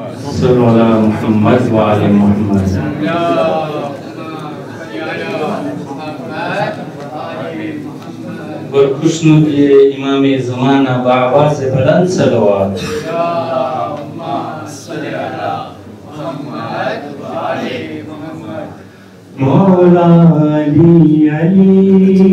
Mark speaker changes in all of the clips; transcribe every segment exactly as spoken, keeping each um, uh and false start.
Speaker 1: صلو علی محمد و آل محمد. اور خوشنود یہ امام زمانہ بآواز بلند صلوات. مولا علی علی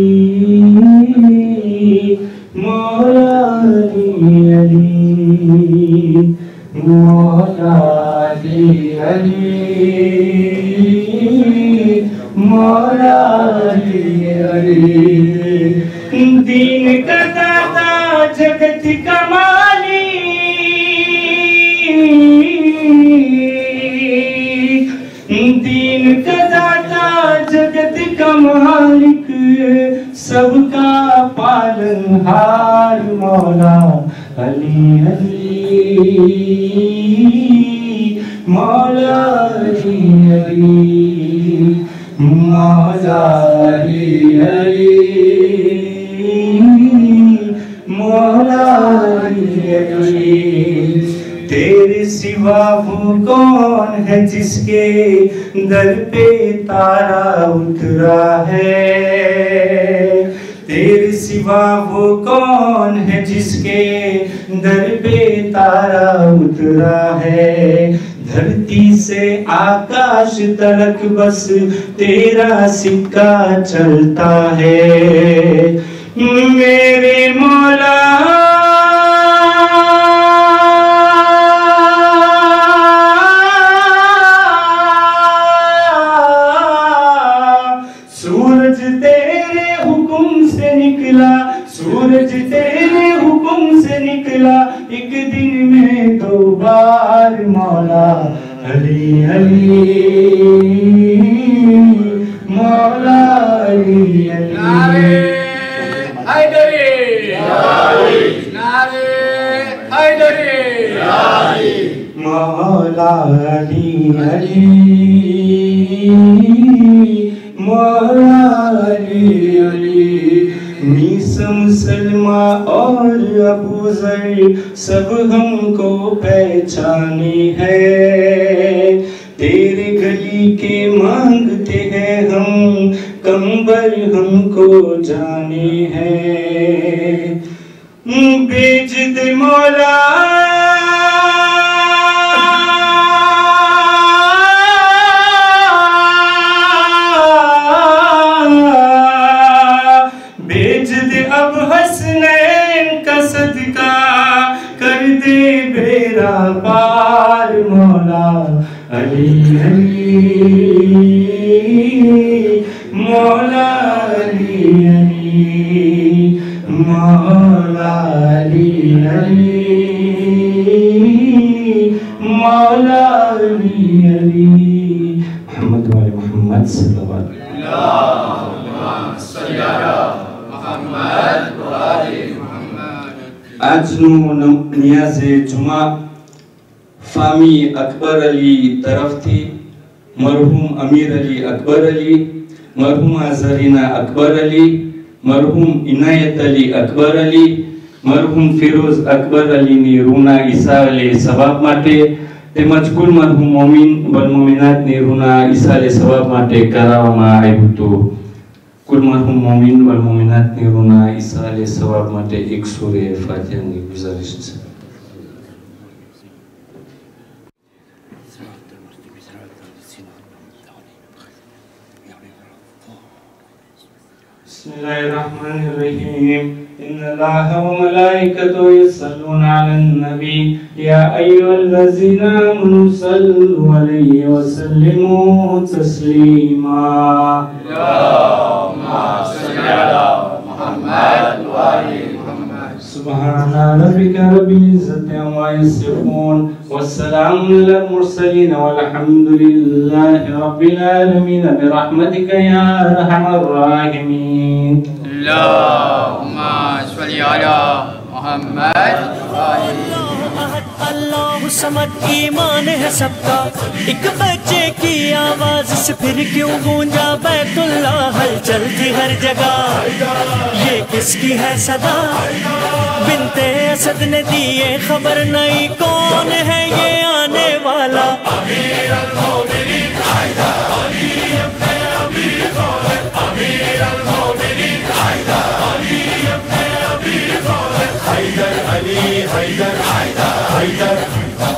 Speaker 1: مولا علی علی مولا علی علی مولا علی علی. دین کا داتا جگت کا مالک دین کا داتا جگت کا مالک سب کا پالنہار مولا علی علی مولا علی علی مولا علی علی مولا علی علی. تیرے سوا وہ کون ہے جس کے در پہ تارا اترا ہے. تیرے سوا وہ کون ہے جس کے در پہ تارا اترا ہے. دھرتی سے آکاش تلک بس تیرا سکہ چلتا ہے. میرے مولا سورج تیرے حکم سے نکلا سورج تیرے حکم سے نکلا ایک دن میں دو بار مولا علی علی مولا علی علی. حیدری نعرے حیدری مولا علی علی مولا علی علی. میسم سلمہ اور ابو ذر سب ہم کو پہچانی ہے. تیرے گلی کے مانگتے ہیں ہم کمبر ہم کو جانے ہیں. بیچ دے مولا بیچ دے اب حسنین کا صدقہ کر دے بیڑا پار مولا علی علی مولا علی علی مولا علی علی مولا علی علی. محمد و محمد صلی اللہ علیہ وسلم. اللہم صلی علی محمد و آل محمد. آج نو نیاز جمعہ فامی اکبر علی طرف تھی. مرحوم امیر علی اکبر علی مرحوم زرینہ اکبر علی مرحوم عنایت علی اکبر علی مرحوم فیروز اکبر علی ની રૂના ઈસાલે સવાબ માટે તેમજ કુલ મરહુમ મોમિન વલ મોમિનાત ની રૂના ઈસાલે સવાબ માટે કરાવવામાં આવ્યું હતું. કુલ મરહુમ મોમિન વલ મોમિનાત ની રૂના ઈસાલે સવાબ માટે એક સૂરે ફાતિહાની ગુજારિશ છે. بسم الله الرحمن الرحيم. إن الله وملائكته يصلون على النبي يا أيها الذين آمنوا صلوا عليه وسلموا تسليما. اللهم صل على محمد وآل محمد. سبحان ربك رب العزة عما يصفون والسلام على المرسلين والحمد لله رب العالمين برحمتك يا أرحم الراحمين. اللهم صل على محمد
Speaker 2: اللہ صمد ایمان ہے سب کا. ایک بچے کی آواز سے پھر کیوں گونجا بیت اللہ ہلچل تھی ہر جگہ. یہ کس کی ہے صدا بنت اسد نے دیے خبر نہیں کون ہے یہ آنے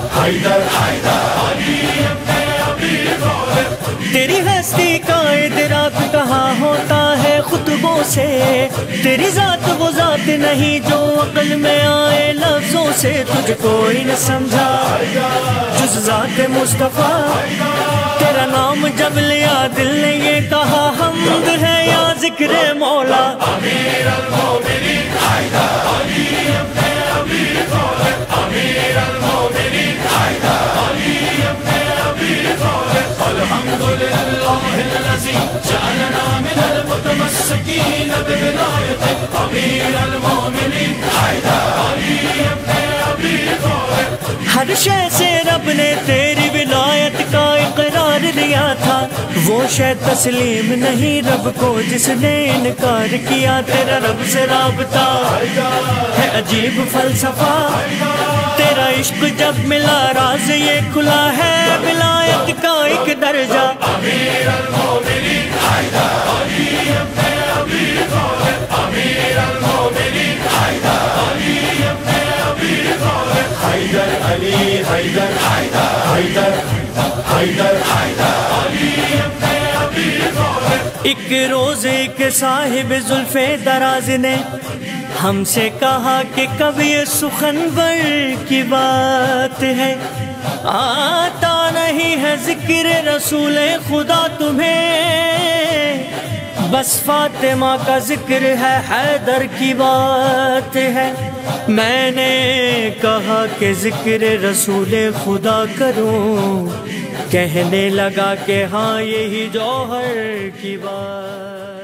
Speaker 2: تیری ہستی کا ادراک کہاں ہوتا ہے خطبوں سے، تیری ذات وہ ذات نہیں جو عقل میں آئے لفظوں سے، تجھ کوئی نہ سمجھا جز ذات مصطفیٰ، تیرا نام جب لیا دل نے یہ کہا حمد ہے یا ذکر مولا۔ امیر المومنین حیدر علی ابن ابی طالب، امیر المومنین حیدر علی ابن ابی طالب، الحمد للہ الذی جعلنا من المتمسکین بولایتہ، امیر المومنین حیدر علی ابن ابی طالب۔ ہر شے سے رب نے تیری ولایت کا اقرار دیا تھا، وہ شے تسلیم نہیں رب کو جس نے انکار کیا، تیرا رب سے رابطہ ہے عجیب فلسفہ، تیرا عشق جب ملا راز یہ کھلا ہے ولایت کا ایک درجہ۔ امیر المومنین حیدر علی ابن ابی طالب، امیر المومنین حیدر علی ابن ابی طالب، حیدر علی حیدر حیدر حیدر حیدر علی ابن ابی طالب۔ ایک روز ایک صاحب زلف دراز نے ہم سے کہا کہ کب یہ سخنور کی بات ہے، آتا نہیں ہے ذکر رسول خدا تمہیں، بس فاطمہ کا ذکر ہے حیدر کی بات ہے۔ میں نے کہا کہ ذکر رسول خدا کروں، کہنے لگا کہ ہاں یہی جوہر کی بات